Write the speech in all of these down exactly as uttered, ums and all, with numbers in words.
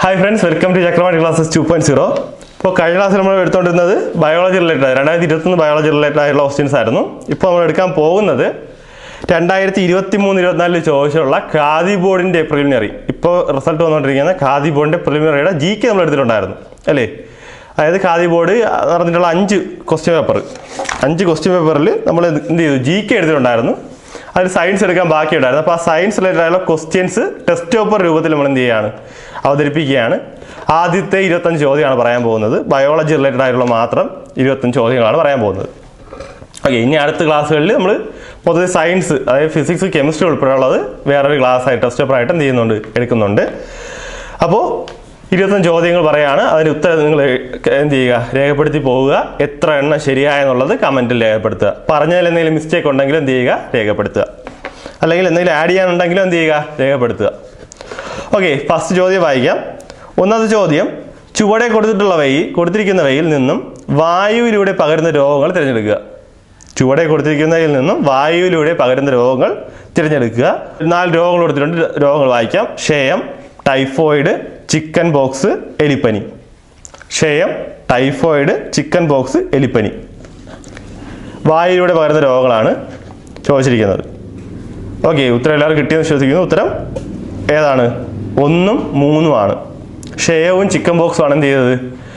Hi friends, welcome to Chakravarti classes two point oh. ഇപ്പോൾ കഴിഞ്ഞ ക്ലാസ്സിൽ നമ്മൾ എടുത്തുകൊണ്ടിരുന്നത് ബയോളജി റിലേറ്റഡ് രണ്ടായിരത്തി ഇരുപത്തൊന്ന് ബയോളജി റിലേറ്റഡ് ആയിട്ടുള്ള ക്വസ്റ്റ്യൻസ് ആയിരുന്നു. ഇപ്പോൾ നമ്മൾ എടുക്കാൻ പോകുന്നത് രണ്ടായിരത്തി ഇരുപത്തി മൂന്ന് ഇരുപത്തിനാലിൽ ചോദിച്ചുള്ള ഖാദി ബോർഡിൻ്റെ പ്രിലിമിനറി ഇപ്പോൾ റിസൾട്ട് വന്നുകൊണ്ടിരിക്കുന്ന ഖാദി ബോർഡിൻ്റെ പ്രിലിമിനറിയുടെ ജി കെ നമ്മൾ എടുത്തിട്ടുണ്ടായിരുന്നു അല്ലേ. അതായത് ഖാദി ബോർഡ് നടന്നിട്ടുള്ള അഞ്ച് ക്വസ്റ്റ്യൻ പേപ്പർ അഞ്ച് ക്വസ്റ്റ്യൻ പേപ്പറിൽ നമ്മൾ എന്ത് ചെയ്തു ജി കെ എടുത്തിട്ടുണ്ടായിരുന്നു. അതിൽ സയൻസ് എടുക്കാൻ ബാക്കിയുണ്ടായിരുന്നു. അപ്പോൾ ആ സയൻസ് റിലേറ്റഡ് ആയിട്ടുള്ള ക്വസ്റ്റ്യൻസ് ടെസ്റ്റ് പേപ്പർ രൂപത്തിൽ നമ്മൾ എന്ത് ചെയ്യുകയാണ് അവതരിപ്പിക്കുകയാണ്. ആദ്യത്തെ ഇരുപത്തഞ്ച് ചോദ്യമാണ് പറയാൻ പോകുന്നത്. ബയോളജി റിലേറ്റഡ് ആയിട്ടുള്ള മാത്രം ഇരുപത്തഞ്ച് ചോദ്യങ്ങളാണ് പറയാൻ പോകുന്നത്. ഓക്കെ, ഇനി അടുത്ത ക്ലാസ്സുകളിൽ നമ്മൾ മൊത്തത്തിൽ സയൻസ് അതായത് ഫിസിക്സ് കെമിസ്ട്രി ഉൾപ്പെടെയുള്ളത് വേറൊരു ക്ലാസ്സായിട്ട് ടെസ്റ്റ് പേപ്പറായിട്ട് എന്ത് ചെയ്യുന്നുണ്ട് എടുക്കുന്നുണ്ട്. അപ്പോൾ ഇരുപത്തഞ്ച് ചോദ്യങ്ങൾ പറയുകയാണ്. അതിന് ഉത്തരം നിങ്ങൾ എന്ത് ചെയ്യുക രേഖപ്പെടുത്തി പോവുക. എത്ര എണ്ണം ശരിയായെന്നുള്ളത് കമൻറ്റിൽ രേഖപ്പെടുത്തുക. പറഞ്ഞതിൽ എന്തെങ്കിലും മിസ്റ്റേക്ക് ഉണ്ടെങ്കിൽ എന്ത് ചെയ്യുക രേഖപ്പെടുത്തുക. അല്ലെങ്കിൽ എന്തെങ്കിലും ആഡ് ചെയ്യാനുണ്ടെങ്കിലും എന്ത് ചെയ്യുക രേഖപ്പെടുത്തുക. ഓക്കെ, ഫസ്റ്റ് ചോദ്യം വായിക്കാം. ഒന്നാമത്തെ ചോദ്യം, ചുവടെ കൊടുത്തിട്ടുള്ളവയിൽ കൊടുത്തിരിക്കുന്നവയിൽ നിന്നും വായുവിലൂടെ പകരുന്ന രോഗങ്ങൾ തിരഞ്ഞെടുക്കുക. ചുവടെ കൊടുത്തിരിക്കുന്നതിൽ നിന്നും വായുവിലൂടെ പകരുന്ന രോഗങ്ങൾ തിരഞ്ഞെടുക്കുക. നാല് രോഗങ്ങൾ കൊടുത്തിട്ടുണ്ട്. രോഗങ്ങൾ വായിക്കാം. ക്ഷയം, ടൈഫോയിഡ്, ചിക്കൻ ബോക്സ്, എലിപ്പനി. ക്ഷയം, ടൈഫോയിഡ്, ചിക്കൻ ബോക്സ്, എലിപ്പനി വായുവിലൂടെ പകരുന്ന രോഗങ്ങളാണ് ചോദിച്ചിരിക്കുന്നത്. ഓക്കെ, ഉത്തരം എല്ലാവരും കിട്ടിയെന്ന് വിശ്വസിക്കുന്നു. ഉത്തരം ഏതാണ്? ഒന്നും മൂന്നുമാണ്. ക്ഷയവും ചിക്കൻ ബോക്സും ആണ് എന്ത് ചെയ്തത്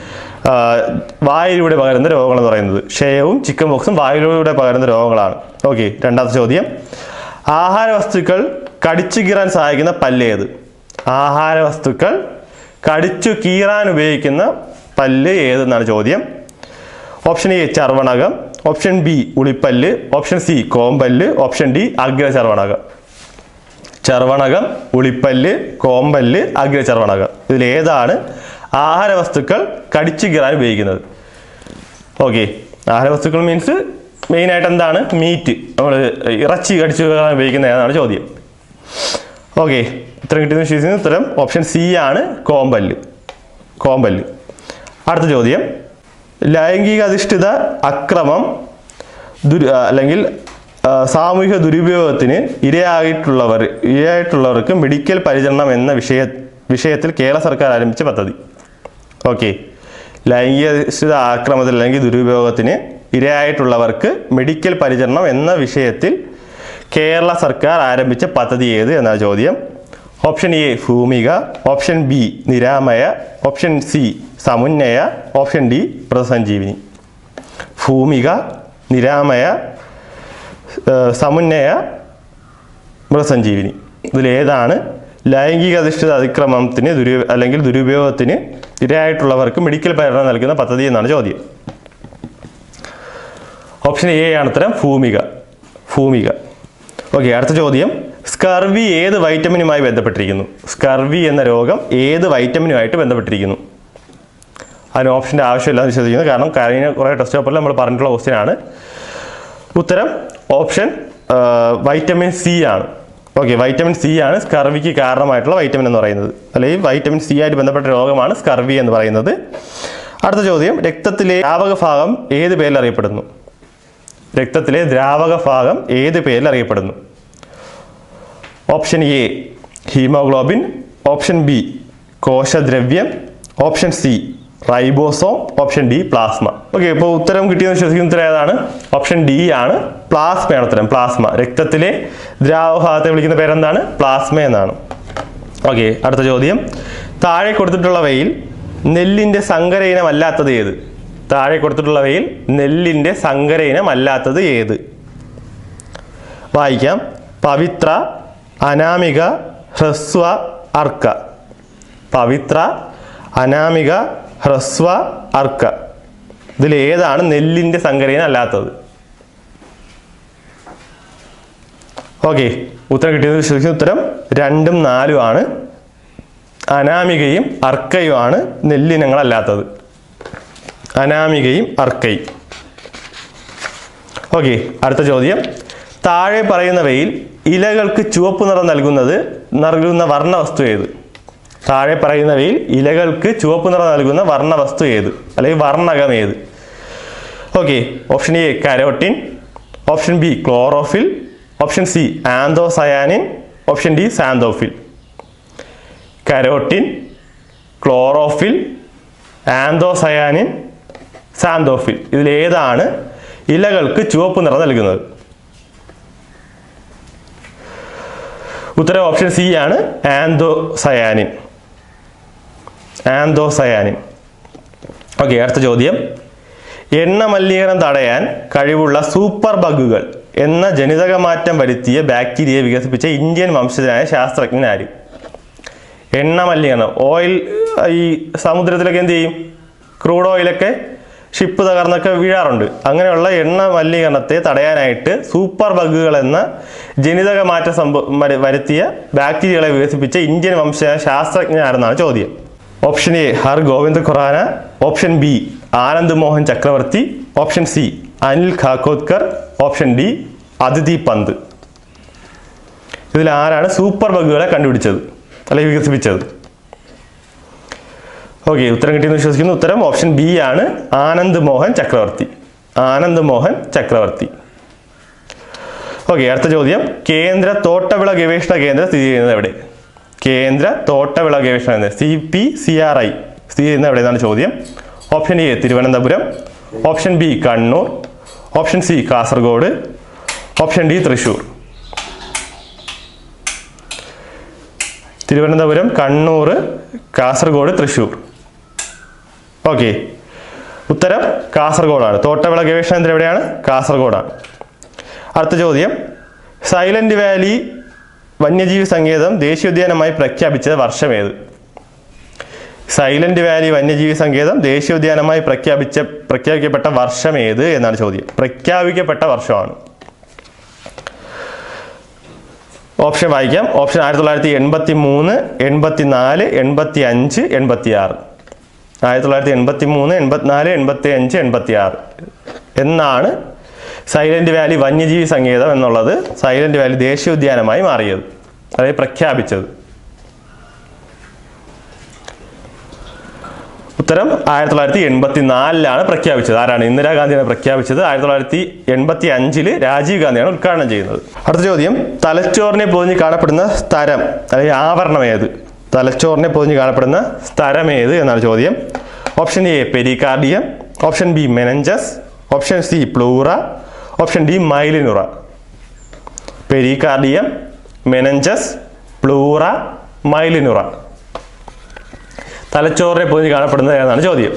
വായുവിലൂടെ പകരുന്ന രോഗങ്ങൾ എന്ന് പറയുന്നത്. ക്ഷയവും ചിക്കൻ ബോക്സും വായുവിലൂടെ പകരുന്ന രോഗങ്ങളാണ്. ഓക്കെ, രണ്ടാമത്തെ ചോദ്യം, ആഹാര വസ്തുക്കൾ കടിച്ചു കീറാൻ സഹായിക്കുന്ന പല്ല് ഏത്? ആഹാര വസ്തുക്കൾ കടിച്ചു കീറാൻ ഉപയോഗിക്കുന്ന പല്ല് ഏതെന്നാണ് ചോദ്യം. ഓപ്ഷൻ എ ചർവണകം, ഓപ്ഷൻ ബി ഉളിപ്പല്ല്, ഓപ്ഷൻ സി കോമ്പല്ല്, ഓപ്ഷൻ ഡി അഗ്രചർവണകം. ചർവണകം, ഉളിപ്പല്ല്, കോമ്പല്ല്, അഗ്രചർവണകം ഇതിൽ ഏതാണ് ആഹാര വസ്തുക്കൾ കടിച്ചു കീറാൻ ഉപയോഗിക്കുന്നത്? ഓക്കെ, ആഹാര വസ്തുക്കൾ മീൻസ് മെയിനായിട്ട് എന്താണ്? മീറ്റ്, നമ്മൾ ഇറച്ചി കടിച്ചു കീറാൻ ഉപയോഗിക്കുന്ന ഏതാണ് ചോദ്യം. ഓക്കെ, ഉത്തരം കിട്ടിയെന്ന് വിശ്വസിക്കുന്ന ഉത്തരം ഓപ്ഷൻ സി ആണ്, കോമ്പല്ല്. കോമ്പല്ല്. അടുത്ത ചോദ്യം, ലൈംഗിക അധിഷ്ഠിത അക്രമം ദുരു അല്ലെങ്കിൽ സാമൂഹിക ദുരുപയോഗത്തിന് ഇരയായിട്ടുള്ളവർ ഇരയായിട്ടുള്ളവർക്ക് മെഡിക്കൽ പരിചരണം എന്ന വിഷയ വിഷയത്തിൽ കേരള സർക്കാർ ആരംഭിച്ച പദ്ധതി. ഓക്കെ, ലൈംഗിക അധിഷ്ഠിത ആക്രമണത്തിൽ അല്ലെങ്കിൽ ദുരുപയോഗത്തിന് ഇരയായിട്ടുള്ളവർക്ക് മെഡിക്കൽ പരിചരണം എന്ന വിഷയത്തിൽ കേരള സർക്കാർ ആരംഭിച്ച പദ്ധതി ഏത് എന്നാണ് ചോദ്യം. Option A Bhoomika, option B Niramaya, option C Samunnaya, option D Mritasanjeevani. Bhoomika, Niramaya, Samunnaya, Mritasanjeevani ഇതിലേതാണ് ലൈംഗിക അധിഷ്ഠിത അതിക്രമത്തിന് ദുരു അല്ലെങ്കിൽ ദുരുപയോഗത്തിന് ഇരയായിട്ടുള്ളവർക്ക് മെഡിക്കൽ പരിചരണം നൽകുന്ന പദ്ധതി എന്നാണ് ചോദ്യം. ഓപ്ഷൻ എ ആണ് ഉത്തരം, ഭൂമിക. ഭൂമിക. ഓക്കെ, അടുത്ത ചോദ്യം, സ്കർവി ഏത് വൈറ്റമിനുമായി ബന്ധപ്പെട്ടിരിക്കുന്നു? സ്കർവി എന്ന രോഗം ഏത് വൈറ്റമിനുമായിട്ട് ബന്ധപ്പെട്ടിരിക്കുന്നു? അതിന് ഓപ്ഷൻ്റെ ആവശ്യമില്ലാന്ന് വിശ്വസിക്കുന്നു. കാരണം കഴിഞ്ഞ കുറേ ടെസ്റ്റ് പേപ്പറിൽ നമ്മൾ പറഞ്ഞിട്ടുള്ള ക്വസ്റ്റ്യൻ ആണ്. ഉത്തരം ഓപ്ഷൻ വൈറ്റമിൻ സി ആണ്. ഓക്കെ, വൈറ്റമിൻ സി ആണ് സ്കർവിക്ക് കാരണമായിട്ടുള്ള വൈറ്റമിൻ എന്ന് പറയുന്നത്. അല്ലെങ്കിൽ വൈറ്റമിൻ സി ആയിട്ട് ബന്ധപ്പെട്ട രോഗമാണ് സ്കർവി എന്ന് പറയുന്നത്. അടുത്ത ചോദ്യം, രക്തത്തിലെ ദ്രാവക ഭാഗം ഏത് പേരിൽ അറിയപ്പെടുന്നു? രക്തത്തിലെ ദ്രാവക ഭാഗം ഏത് പേരിൽ അറിയപ്പെടുന്നു? Option A haemoglobin, option B കോശദ്രവ്യം, option C ribosome, option D plasma. Okay, ഇപ്പോൾ ഉത്തരം കിട്ടിയെന്ന് വിശ്വസിക്കുന്ന ഉത്തരം ഏതാണ്? ഓപ്ഷൻ ഡി ആണ്, പ്ലാസ്മയാണ് ഉത്തരം. പ്ലാസ്മ. രക്തത്തിലെ ദ്രാവഭാഗത്തെ വിളിക്കുന്ന പേരെന്താണ്? പ്ലാസ്മ എന്നാണ്. ഓക്കെ, അടുത്ത ചോദ്യം, താഴെ കൊടുത്തിട്ടുള്ളവയിൽ നെല്ലിൻ്റെ സങ്കര ഇനം അല്ലാത്തത് ഏത്? താഴെ കൊടുത്തിട്ടുള്ളവയിൽ നെല്ലിൻ്റെ സങ്കര ഇനം അല്ലാത്തത് ഏത്? വായിക്കാം. പവിത്ര, അനാമിക, ഹ്രസ്വ, അർക്ക. പവിത്ര, അനാമിക, ഹ്രസ്വ, അർക്ക ഇതിൽ ഏതാണ് നെല്ലിൻ്റെ സങ്കരയിനം അല്ലാത്തത്? ഓക്കെ, ഉത്തരം കിട്ടിയത് വിശ്വസിക്കുന്ന ഉത്തരം രണ്ടും നാലും ആണ്. അനാമികയും അർക്കയുമാണ് നെല്ലിനങ്ങളല്ലാത്തത്. അനാമികയും അർക്കയും. ഓക്കെ, അടുത്ത ചോദ്യം, താഴെ പറയുന്നവയിൽ ഇലകൾക്ക് ചുവപ്പ് നിറം നൽകുന്നത് നൽകുന്ന വർണ്ണവസ്തു ഏത്? താഴെ പറയുന്നവയിൽ ഇലകൾക്ക് ചുവപ്പ് നിറം നൽകുന്ന വർണ്ണവസ്തു ഏത് അല്ലെങ്കിൽ വർണ്ണകം ഏത്? Okay, option A carotene, option B chlorophyll, option C anthocyanin, option D xanthophyll. Carotene, chlorophyll, anthocyanin, xanthophyll. ഇതിലേതാണ് ഇലകൾക്ക് ചുവപ്പ് നിറം നൽകുന്നത്? ഉത്തരം ഓപ്ഷൻ സി ആണ്, ആന്തോസയാനിൻ. ആന്തോസയാനിൻ. ഓക്കെ, അടുത്ത ചോദ്യം. എണ്ണ മലിനീകരണം തടയാൻ കഴിവുള്ള സൂപ്പർ ബഗുകൾ എന്ന ജനിതകമാറ്റം വരുത്തിയ ബാക്ടീരിയയെ വികസിപ്പിച്ച ഇന്ത്യൻ വംശജനായ ശാസ്ത്രജ്ഞൻ ആര്? എണ്ണ മലിനീകരണം, ഓയിൽ ഈ സമുദ്രത്തിലൊക്കെ എന്ത് ചെയ്യും? ക്രൂഡ് ഓയിലൊക്കെ ഷിപ്പ് തകർന്നൊക്കെ വീഴാറുണ്ട്. അങ്ങനെയുള്ള എണ്ണ മലിനീകരണത്തെ തടയാനായിട്ട് സൂപ്പർ ബഗുകൾ എന്ന ജനിതക മാറ്റം സംഭവ വരുത്തിയ ബാക്ടീരിയകളെ വികസിപ്പിച്ച ഇന്ത്യൻ വംശജ ശാസ്ത്രജ്ഞൻ ആരെന്നാണ് ചോദ്യം. Option A Har Gobind Khorana, option B Anand Mohan Chakrabarty, option C Anil Kakodkar, option D Aditi Pant. ഇതിൽ ആരാണ് സൂപ്പർ ബഗുകളെ കണ്ടുപിടിച്ചത് അല്ലെങ്കിൽ വികസിപ്പിച്ചത്? ഓക്കെ, ഉത്തരം കിട്ടിയെന്ന് വിശ്വസിക്കുന്നു. ഉത്തരം ഓപ്ഷൻ ബി ആണ്, ആനന്ദ് മോഹൻ ചക്രവർത്തി. ആനന്ദ് മോഹൻ ചക്രവർത്തി. ഓക്കെ, അടുത്ത ചോദ്യം. കേന്ദ്ര തോട്ടവിള ഗവേഷണ കേന്ദ്രം സ്ഥിതി ചെയ്യുന്നത് എവിടെ? കേന്ദ്ര തോട്ടവിള ഗവേഷണ കേന്ദ്രം C P C R I സ്ഥിതി ചെയ്യുന്നത് എവിടെയെന്നാണ് ചോദ്യം. Option A Thiruvananthapuram, option B Kannur, option C Kasaragod, option D Thrissur. Thiruvananthapuram, Kannur, Kasaragod, Thrissur. Okay, ഉത്തരം കാസർഗോഡാണ്. തോട്ടവിള ഗവേഷണ കേന്ദ്രം എവിടെയാണ്? കാസർഗോഡാണ്. അടുത്ത ചോദ്യം. സൈലന്റ് വാലി വന്യജീവി സങ്കേതം ദേശീയോദ്യാനമായി പ്രഖ്യാപിച്ചത് വർഷമേത്? സൈലന്റ് വാലി വന്യജീവി സങ്കേതം ദേശീയോദ്യാനമായി പ്രഖ്യാപിച്ച പ്രഖ്യാപിക്കപ്പെട്ട വർഷം ഏത് എന്നാണ് ചോദ്യം. പ്രഖ്യാപിക്കപ്പെട്ട വർഷമാണ്. ഓപ്ഷൻ വായിക്കാം. ഓപ്ഷൻ ആയിരത്തി തൊള്ളായിരത്തി എൺപത്തി മൂന്ന്, എൺപത്തി നാല്, എൺപത്തി അഞ്ച്, എൺപത്തി ആറ്. ആയിരത്തി തൊള്ളായിരത്തി എൺപത്തി മൂന്ന്, എൺപത്തിനാല്, എൺപത്തി അഞ്ച്, എൺപത്തി ആറ് എന്നാണ് സൈലന്റ് വാലി വന്യജീവി സങ്കേതം എന്നുള്ളത് സൈലന്റ് വാലി ദേശീയോദ്യാനമായി മാറിയത്, അതായത് പ്രഖ്യാപിച്ചത്. ഉത്തരം ആയിരത്തി തൊള്ളായിരത്തി എൺപത്തി നാലിലാണ് പ്രഖ്യാപിച്ചത്. ആരാണ്? ഇന്ദിരാഗാന്ധിയാണ് പ്രഖ്യാപിച്ചത്. ആയിരത്തി തൊള്ളായിരത്തി എൺപത്തി അഞ്ചില് രാജീവ് ഗാന്ധിയാണ് ഉദ്ഘാടനം ചെയ്യുന്നത്. അടുത്ത ചോദ്യം. തലച്ചോറിനെ പൊതിഞ്ഞ് കാണപ്പെടുന്ന സ്ഥലം അല്ലെങ്കിൽ ആവരണം ഏത്? തലച്ചോറിനെ പൊതിഞ്ഞ് കാണപ്പെടുന്ന സ്ഥലം ഏത് എന്നാണ് ചോദ്യം. Option A pericardium, option B meninges, option C pleura, option D മൈലിനുറ. പെരികാർഡിയം, മെനഞ്ചസ്, പ്ലൂറ, മൈലിനുറ. തലച്ചോറിനെ പൊതിഞ്ഞ് കാണപ്പെടുന്നത് ഏതാണ് ചോദ്യം.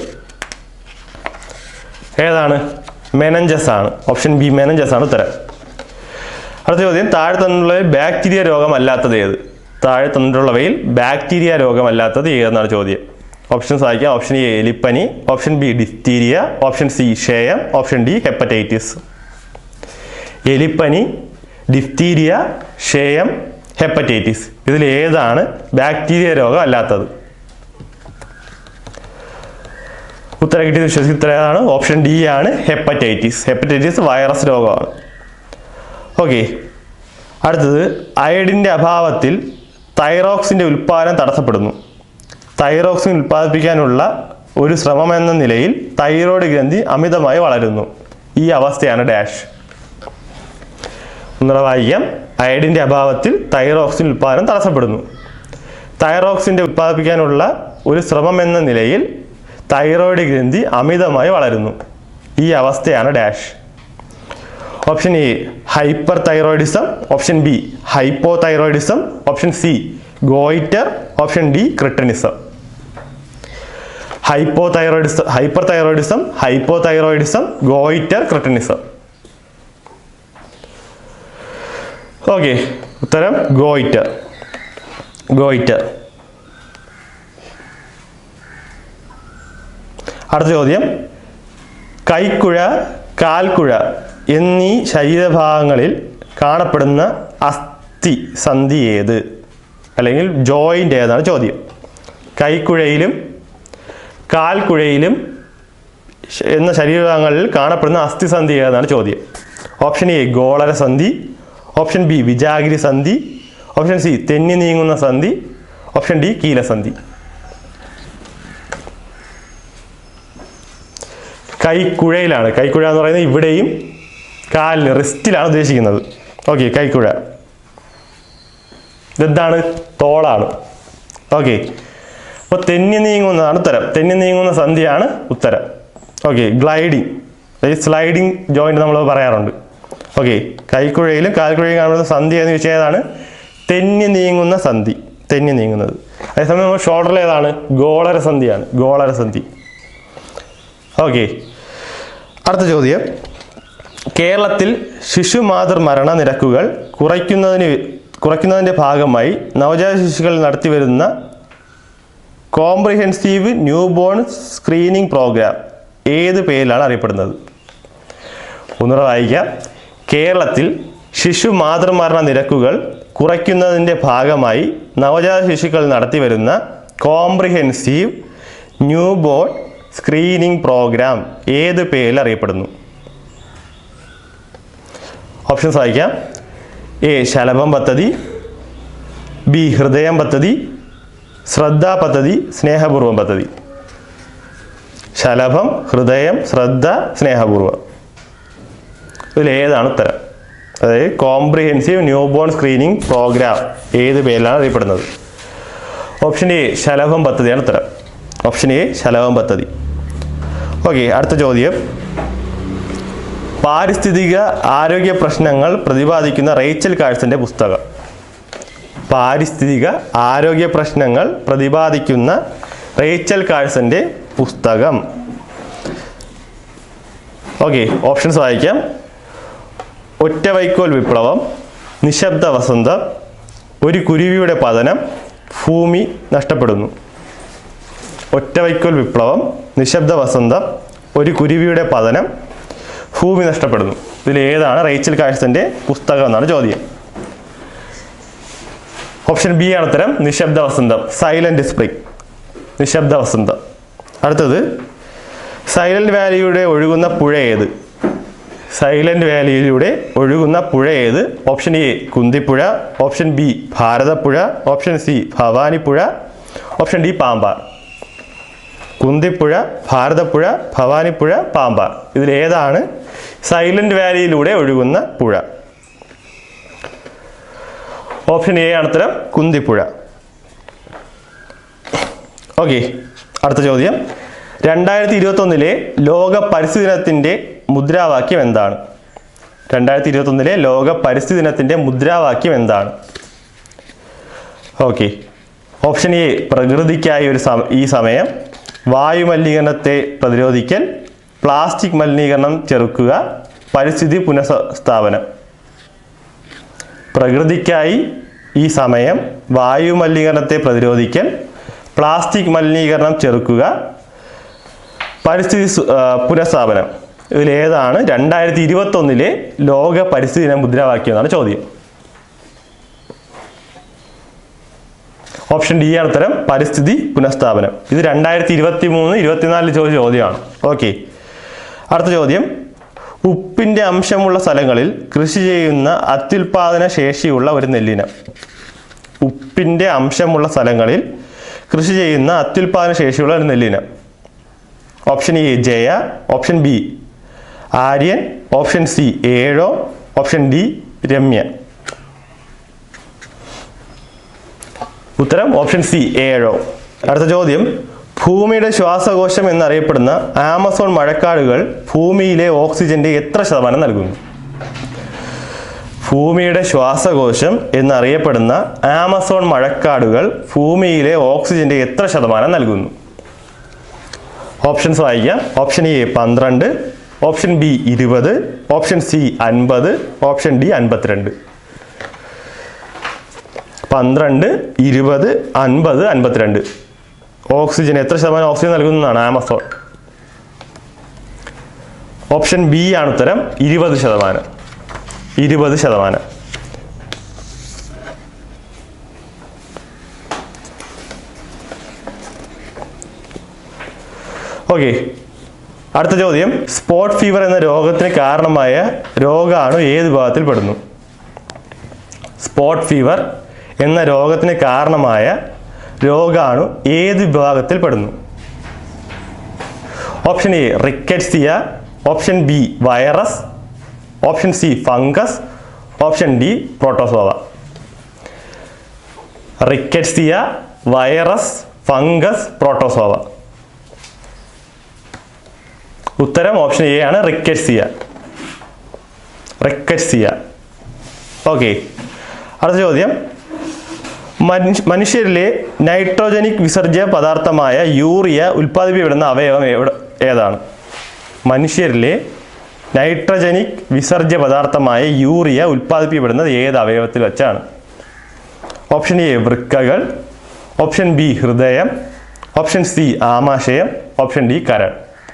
ഏതാണ്? മെനഞ്ചസ് ആണ്. ഓപ്ഷൻ ബി മെനഞ്ചസ് ആണ് ഉത്തരം. അടുത്ത ചോദ്യം. താഴെ തന്നിട്ടുള്ളവയിൽ ബാക്ടീരിയ രോഗമല്ലാത്തത് ഏത്? താഴെ തന്നിട്ടുള്ളവയിൽ ബാക്ടീരിയ രോഗമല്ലാത്തത് ഏതെന്നാണ് ചോദ്യം. ഓപ്ഷൻസ് വായിക്കാം. ഓപ്ഷൻ എ എലിപ്പനി, option B diphtheria, option C ക്ഷയം, ഓപ്ഷൻ ഡി ഹെപ്പറ്റൈറ്റിസ്. എലിപ്പനി, ഡിഫ്തീരിയ, ക്ഷയം, ഹെപ്പറ്റൈറ്റിസ്. ഇതിൽ ഏതാണ് ബാക്ടീരിയ രോഗം അല്ലാത്തത്? ഉത്തരം കിട്ടിയത് വിശ്വസിക്കുന്ന ഉത്തരം ഏതാണ്? ഓപ്ഷൻ ഡി ആണ്, ഹെപ്പറ്റൈറ്റിസ്. ഹെപ്പറ്റൈറ്റിസ് വൈറസ് രോഗമാണ്. ഓക്കെ, അടുത്തത്. അയഡിൻ്റെ അഭാവത്തിൽ തൈറോക്സിൻ്റെ ഉൽപ്പാദനം തടസ്സപ്പെടുന്നു. തൈറോക്സിൻ ഉൽപ്പാദിപ്പിക്കാനുള്ള ഒരു ശ്രമം എന്ന നിലയിൽ തൈറോയ്ഡ് ഗ്രന്ഥി അമിതമായി വളരുന്നു. ഈ അവസ്ഥയാണ് ഡാഷ്. ഒന്നുകൂടെ വായിക്കാം. അയഡിൻ്റെ അഭാവത്തിൽ തൈറോക്സിൻ ഉൽപ്പാദനം തടസ്സപ്പെടുന്നു. തൈറോക്സിൻ്റെ ഉൽപ്പാദിപ്പിക്കാനുള്ള ഒരു ശ്രമം എന്ന നിലയിൽ തൈറോയ്ഡ് ഗ്രന്ഥി അമിതമായി വളരുന്നു. ഈ അവസ്ഥയാണ് dash. Option A hyperthyroidism, option B hypothyroidism, option C goitre, option D cretinism. Hypothyroidism, hyperthyroidism, hypothyroidism, goitre, cretinism. Okay, ഉത്തരം ഗോയിറ്റർ. ഗോയിറ്റർ. അടുത്ത ചോദ്യം. കൈക്കുഴ, കാൽക്കുഴ എന്നീ ശരീരഭാഗങ്ങളിൽ കാണപ്പെടുന്ന അസ്ഥി സന്ധി ഏത്? അല്ലെങ്കിൽ ജോയിൻ്റ് ഏതാണ് ചോദ്യം. കൈക്കുഴയിലും കാൽക്കുഴയിലും എന്ന ശരീരഭാഗങ്ങളിൽ കാണപ്പെടുന്ന അസ്ഥിസന്ധി ഏതാണ് ചോദ്യം. ഓപ്ഷൻ എ ഗോളര സന്ധി, ഓപ്ഷൻ ബി വിജാഗിരി സന്ധി, ഓപ്ഷൻ സി തെന്നി നീങ്ങുന്ന സന്ധി, ഓപ്ഷൻ ഡി കീലസന്ധി. കൈക്കുഴയിലാണ്. കൈക്കുഴ എന്ന് പറയുന്നത് ഇവിടെയും കാലിന് റിസ്റ്റിലാണ് ഉദ്ദേശിക്കുന്നത്. ഓക്കെ, കൈക്കുഴ. ഇതെന്താണ്? തോളാണ്. ഓക്കെ, അപ്പോൾ തെന്നി നീങ്ങുന്നതാണ് ഉത്തരം. തെന്നി നീങ്ങുന്ന സന്ധിയാണ് ഉത്തരം. ഓക്കെ, ഗ്ലൈഡിങ്, അതായത് സ്ലൈഡിങ് ജോയിന്റ് നമ്മൾ പറയാറുണ്ട്. ഓക്കെ, കൈക്കുഴയിലും കാൽക്കുഴയിലും കാണുന്ന സന്ധി എന്ന് വെച്ചാൽ ഏതാണ്? തെന്നി നീങ്ങുന്ന സന്ധി, തെന്നി നീങ്ങുന്നത്. അതേസമയം നമ്മൾ ഷോൾഡറിൽ ഏതാണ്? ഗോളര സന്ധിയാണ്, ഗോളര സന്ധി. ഓക്കെ, അടുത്ത ചോദ്യം. കേരളത്തിൽ ശിശുമാതൃ മരണ നിരക്കുകൾ കുറയ്ക്കുന്നതിന് കുറയ്ക്കുന്നതിൻ്റെ ഭാഗമായി നവജാത ശിശുക്കൾ നടത്തിവരുന്ന comprehensive newborn screening programme ഏത് പേരിലാണ് അറിയപ്പെടുന്നത്? ഒന്നുകൂടെ വായിക്കാം. കേരളത്തിൽ ശിശു മാതൃമരണ നിരക്കുകൾ കുറയ്ക്കുന്നതിൻ്റെ ഭാഗമായി നവജാത ശിശുക്കൾ നടത്തിവരുന്ന comprehensive newborn screening programme ഏത് പേരിൽ അറിയപ്പെടുന്നു? ഓപ്ഷൻസ് വായിക്കാം. എ ശലഭം പദ്ധതി, ബി ഹൃദയം പദ്ധതി, ശ്രദ്ധ പദ്ധതി, സ്നേഹപൂർവം പദ്ധതി. ശലഭം, ഹൃദയം, ശ്രദ്ധ, സ്നേഹപൂർവം. ഇതിൽ ഏതാണ് ഉത്തരം? അതായത് comprehensive newborn screening programme ഏത് പേരിലാണ് അറിയപ്പെടുന്നത്? ഓപ്ഷൻ എ ശലഭം പദ്ധതിയാണ് ഉത്തരം. ഓപ്ഷൻ എ ശലഭം പദ്ധതി. ഓക്കെ, അടുത്ത ചോദ്യം. പാരിസ്ഥിതിക ആരോഗ്യ പ്രശ്നങ്ങൾ പ്രതിപാദിക്കുന്ന റേച്ചൽ കാഴ്സന്റെ പുസ്തകം. പാരിസ്ഥിതിക ആരോഗ്യ പ്രശ്നങ്ങൾ പ്രതിപാദിക്കുന്ന റേച്ചൽ കാഴ്സന്റെ പുസ്തകം. ഓക്കെ, ഓപ്ഷൻസ് വായിക്കാം. ഒറ്റ വൈക്കോൽ വിപ്ലവം, നിശബ്ദ വസന്തം, ഒരു കുരുവിയുടെ പതനം, ഭൂമി നഷ്ടപ്പെടുന്നു. ഒറ്റ വൈക്കോൽ വിപ്ലവം, നിശബ്ദ വസന്തം, ഒരു കുരുവിയുടെ പതനം, ഭൂമി നഷ്ടപ്പെടുന്നു. ഇതിൽ ഏതാണ് റേച്ചൽ കാഴ്സന്റെ പുസ്തകം എന്നാണ് ചോദ്യം. ഓപ്ഷൻ ബി ആണ് ഉത്തരം, നിശബ്ദ വസന്തം, സൈലന്റ് സ്പ്രിംഗ്, നിശബ്ദ വസന്തം. അടുത്തത്. സൈലന്റ് വാലിയുടെ ഒഴുകുന്ന പുഴ ഏത്? സൈലന്റ് വാലിയിലൂടെ ഒഴുകുന്ന പുഴ ഏത്? Option A Kunthipuzha, option B Bharathapuzha, option C Bhavanipuzha, option D Pambar. Kunthipuzha, Bharathapuzha, Bhavanipuzha, Pambar. ഇതിൽ ഏതാണ് സൈലന്റ് വാലിയിലൂടെ ഒഴുകുന്ന പുഴ? ഓപ്ഷൻ എ ആണ് ഉത്തരം, കുന്തിപ്പുഴ. ഓക്കെ, അടുത്ത ചോദ്യം. രണ്ടായിരത്തി ഇരുപത്തി ഒന്നിലെ ലോക പരിസ്ഥിതി ദിനത്തിന്റെ മുദ്രാവാക്യം എന്താണ്? രണ്ടായിരത്തി ഇരുപത്തി ഒന്നിലെ ലോക പരിസ്ഥിതി ദിനത്തിന്റെ മുദ്രാവാക്യം എന്താണ്? ഓക്കെ, ഓപ്ഷൻ എ പ്രകൃതിക്കായി ഒരു ഈ സമയം, വായുമലിനീകരണത്തെ പ്രതിരോധിക്കൽ, പ്ലാസ്റ്റിക് മലിനീകരണം ചെറുക്കുക, പരിസ്ഥിതി പുനഃസ്ഥാപനം. പ്രകൃതിക്കായി ഈ സമയം, വായുമലിനീകരണത്തെ പ്രതിരോധിക്കൽ, പ്ലാസ്റ്റിക് മലിനീകരണം ചെറുക്കുക, പരിസ്ഥിതി പുനഃസ്ഥാപനം. ഇതിൽ ഏതാണ് രണ്ടായിരത്തി ഇരുപത്തി ഒന്നിലെ ലോക പരിസ്ഥിതി ദിന മുദ്രാവാക്യം എന്നാണ് ചോദ്യം. ഓപ്ഷൻ ഡി ആണ് ഉത്തരം, പരിസ്ഥിതി പുനഃസ്ഥാപനം. ഇത് രണ്ടായിരത്തി ഇരുപത്തി മൂന്ന് ഇരുപത്തിനാലിൽ ചോദിച്ച ചോദ്യമാണ്. ഓക്കെ, അടുത്ത ചോദ്യം. ഉപ്പിൻ്റെ അംശമുള്ള സ്ഥലങ്ങളിൽ കൃഷി ചെയ്യുന്ന അത്യുൽപാദന ശേഷിയുള്ള ഒരു നെല്ലിനം. ഉപ്പിൻ്റെ അംശമുള്ള സ്ഥലങ്ങളിൽ കൃഷി ചെയ്യുന്ന അത്യുൽപാദന ശേഷിയുള്ള ഒരു നെല്ലിനം. Option A Jaya, option B Aryan, option C ഏഴോ, ഓപ്ഷൻ ഡി രമ്യ. ഉത്തരം ഓപ്ഷൻ സി ഏഴോ. അടുത്ത ചോദ്യം. ഭൂമിയുടെ ശ്വാസകോശം എന്നറിയപ്പെടുന്ന ആമസോൺ മഴക്കാടുകൾ ഭൂമിയിലെ ഓക്സിജന്റെ എത്ര ശതമാനം നൽകുന്നു? ഭൂമിയുടെ ശ്വാസകോശം എന്നറിയപ്പെടുന്ന ആമസോൺ മഴക്കാടുകൾ ഭൂമിയിലെ ഓക്സിജന്റെ എത്ര ശതമാനം നൽകുന്നു? ഓപ്ഷൻസ് വായിക്കാം. ഓപ്ഷൻ എ പന്ത്രണ്ട്, ഓപ്ഷൻ ബി ഇരുപത്, ഓപ്ഷൻ സി അൻപത്, ഓപ്ഷൻ ഡി അൻപത്തിരണ്ട്. പന്ത്രണ്ട്, ഇരുപത്, അൻപത്, അൻപത്തിരണ്ട്. ഓക്സിജൻ എത്ര ശതമാനം ഓക്സിജൻ നൽകുന്നതാണ് ആമസോൺ? ഓപ്ഷൻ ബി ആണ് ഉത്തരം, ഇരുപത് ശതമാനം. ഇരുപത് ശതമാനം. ഓക്കെ, അടുത്ത ചോദ്യം. സ്പോട്ട് ഫീവർ എന്ന രോഗത്തിന് കാരണമായ രോഗാണു ഏത് വിഭാഗത്തിൽ പെടുന്നു? സ്പോട്ട് ഫീവർ എന്ന രോഗത്തിന് കാരണമായ രോഗാണു ഏത് വിഭാഗത്തിൽ പെടുന്നു? Option A rickettsia, option B virus, option C fungus, option D protozoa. Rickettsia, virus, fungus, protozoa. ഉത്തരം ഓപ്ഷൻ എ ആണ്, റിക്കറ്റ്സിയ. റിക്കറ്റ്സിയ. ഓക്കെ, അടുത്ത ചോദ്യം. മനുഷ്യരിലെ നൈട്രോജനിക് വിസർജ്യ പദാർത്ഥമായ യൂറിയ ഉൽപ്പാദിപ്പിക്കപ്പെടുന്ന അവയവം എവിടെ ഏതാണ്? മനുഷ്യരിലെ നൈട്രോജനിക് വിസർജ്യ പദാർത്ഥമായ യൂറിയ ഉൽപ്പാദിപ്പിക്കപ്പെടുന്നത് ഏത് അവയവത്തിൽ വെച്ചാണ്? ഓപ്ഷൻ എ വൃക്കകൾ, ഓപ്ഷൻ ബി ഹൃദയം, ഓപ്ഷൻ സി ആമാശയം, ഓപ്ഷൻ ഡി കരൾ.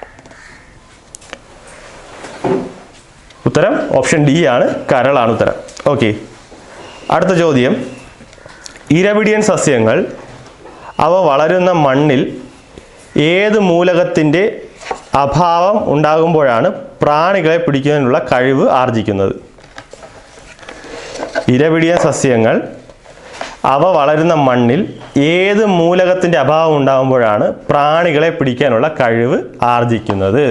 ഉത്തരം ഓപ്ഷൻ ഡി ആണ്, കരളാണ് ഉത്തരം. ഓക്കെ, അടുത്ത ചോദ്യം. ഇരപിടിയൻ സസ്യങ്ങൾ അവ വളരുന്ന മണ്ണിൽ ഏത് മൂലകത്തിൻ്റെ അഭാവം ഉണ്ടാകുമ്പോഴാണ് പ്രാണികളെ പിടിക്കുന്നതിനുള്ള കഴിവ് ആർജിക്കുന്നത്? ഇരപിടിയൻ സസ്യങ്ങൾ അവ വളരുന്ന മണ്ണിൽ ഏത് മൂലകത്തിൻ്റെ അഭാവം ഉണ്ടാകുമ്പോഴാണ് പ്രാണികളെ പിടിക്കാനുള്ള കഴിവ് ആർജിക്കുന്നത്?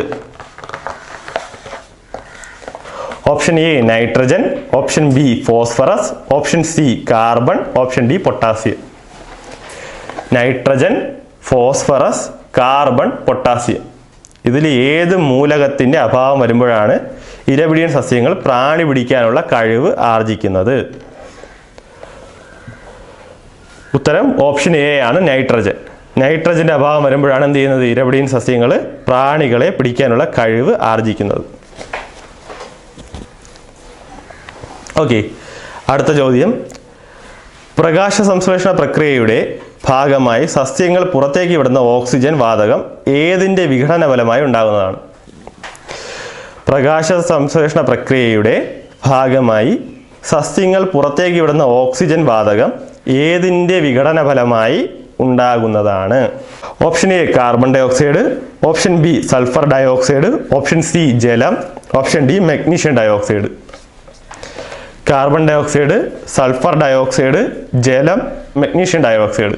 Option A nitrogen, option B phosphorus, option C carbon, option D potassium. Nitrogen, phosphorus, carbon, potassium. ഇതിൽ ഏത് മൂലകത്തിൻ്റെ അഭാവം വരുമ്പോഴാണ് ഇരപിടിയൻ സസ്യങ്ങൾ പ്രാണി പിടിക്കാനുള്ള കഴിവ് ആർജിക്കുന്നത്? ഉത്തരം ഓപ്ഷൻ എ ആണ്, നൈട്രജൻ. നൈട്രജൻ്റെ അഭാവം വരുമ്പോഴാണ് എന്ത് ചെയ്യുന്നത്? ഇരപിടിയൻ സസ്യങ്ങൾ പ്രാണികളെ പിടിക്കാനുള്ള കഴിവ് ആർജിക്കുന്നത്. ഓക്കെ, അടുത്ത ചോദ്യം. പ്രകാശ സംശ്ലേഷണ പ്രക്രിയയുടെ ഭാഗമായി സസ്യങ്ങൾ പുറത്തേക്ക് വിടുന്ന ഓക്സിജൻ വാതകം ഏതിൻ്റെ വിഘടന ഫലമായി ഉണ്ടാകുന്നതാണ്? പ്രകാശ സംശ്ലേഷണ പ്രക്രിയയുടെ ഭാഗമായി സസ്യങ്ങൾ പുറത്തേക്ക് വിടുന്ന ഓക്സിജൻ വാതകം ഏതിൻ്റെ വിഘടന ഫലമായി ഉണ്ടാകുന്നതാണ്? Option A carbon dioxide, option B sulphur dioxide, option C ജലം, option D magnesium dioxide. Carbon dioxide, sulphur dioxide, ജലം, മഗ്നീഷ്യം ഡൈ ഓക്സൈഡ്.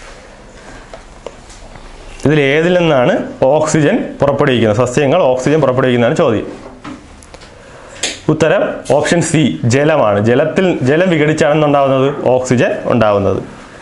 ഇതിൽ ഏതിൽ നിന്നാണ് ഓക്സിജൻ പുറപ്പെടുവിക്കുന്നത്? സസ്യങ്ങൾ ഓക്സിജൻ പുറപ്പെടുവിക്കുന്നതാണ് ചോദ്യം. ഉത്തരം ഓപ്ഷൻ സി ജലമാണ്. ജലത്തിൽ ജലം വിഘടിച്ചാണെന്നുണ്ടാവുന്നത് ഓക്സിജൻ ഉണ്ടാവുന്നത്.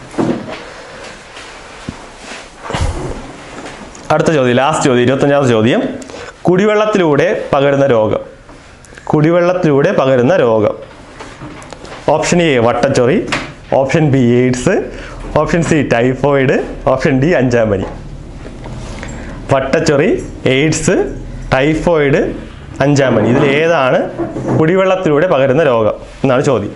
അടുത്ത ചോദ്യം, ലാസ്റ്റ് ചോദ്യം, ഇരുപത്തഞ്ചാമത്തെ ചോദ്യം. കുടിവെള്ളത്തിലൂടെ പകരുന്ന രോഗം. കുടിവെള്ളത്തിലൂടെ പകരുന്ന രോഗം. ഓപ്ഷൻ എ വട്ടച്ചൊറി, option B AIDS, option C typhoid, option D അഞ്ചാം പനി. വട്ടച്ചൊറി, എയ്ഡ്സ്, ടൈഫോയിഡ്, അഞ്ചാം പനി. ഇതിൽ ഏതാണ് കുടിവെള്ളത്തിലൂടെ പകരുന്ന രോഗം എന്നാണ് ചോദ്യം.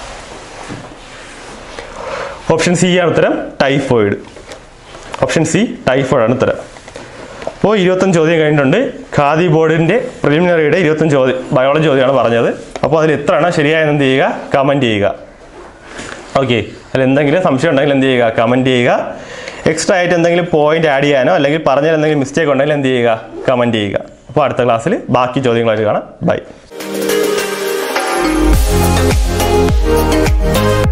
ഓപ്ഷൻ സി ആണ് ഉത്തരം, ടൈഫോയിഡ്. ഓപ്ഷൻ സി ടൈഫോയിഡ് ആണ് ഉത്തരം. അപ്പോൾ ഇരുപത്തഞ്ച് ചോദ്യം കഴിഞ്ഞിട്ടുണ്ട്. ഖാദി ബോർഡിൻ്റെ പ്രിലിമിനറിയുടെ ഇരുപത്തഞ്ച് ചോദ്യം ബയോളജി ചോദ്യമാണ് പറഞ്ഞത്. അപ്പോൾ അതിൽ എത്ര എണ്ണം ശരിയായെന്ന് എന്ത് ചെയ്യുക? കമൻറ്റ് ചെയ്യുക. ഓക്കെ, അതിൽ എന്തെങ്കിലും സംശയം ഉണ്ടെങ്കിൽ എന്ത് ചെയ്യുക? കമൻറ്റ് ചെയ്യുക. എക്സ്ട്രാ ആയിട്ട് എന്തെങ്കിലും പോയിന്റ് ആഡ് ചെയ്യാനോ അല്ലെങ്കിൽ പറഞ്ഞാൽ എന്തെങ്കിലും മിസ്റ്റേക്ക് ഉണ്ടെങ്കിൽ എന്ത് ചെയ്യുക? കമൻറ്റ് ചെയ്യുക. അപ്പോൾ അടുത്ത ക്ലാസ്സിൽ ബാക്കി ചോദ്യങ്ങളായിട്ട് കാണാം. ബൈ.